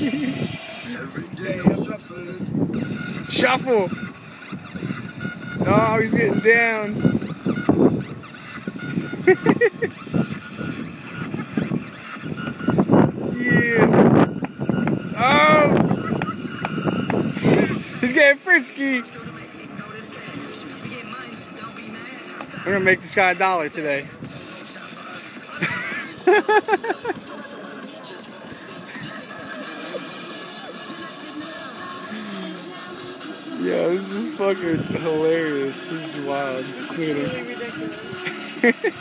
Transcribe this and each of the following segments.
Shuffle. Oh, he's getting down. Yeah. Oh, he's getting frisky. We're gonna make this guy $1 today. Yeah, this is fucking hilarious. This is wild. Look at him.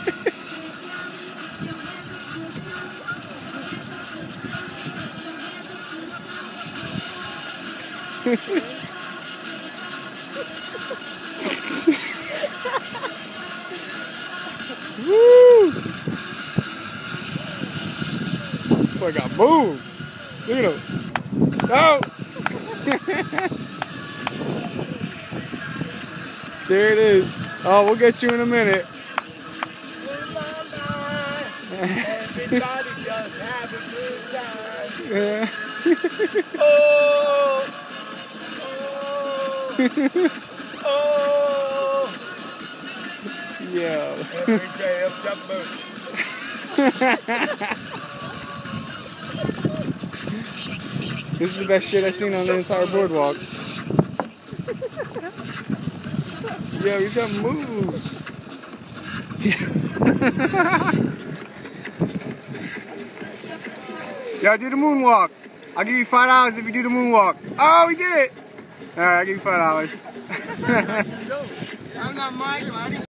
Woo! This boy got moves. Look at him. Oh! There it is. Oh, we'll get you in a minute. Everybody just have a good time. Yeah. Oh, oh, oh. Yeah. Every day of summer. This is the best shit I've seen on the entire boardwalk. Yo, he's got moves. Yo, do the moonwalk. I'll give you $5 if you do the moonwalk. Oh, he did it. All right, I'll give you $5. I'm not Mike.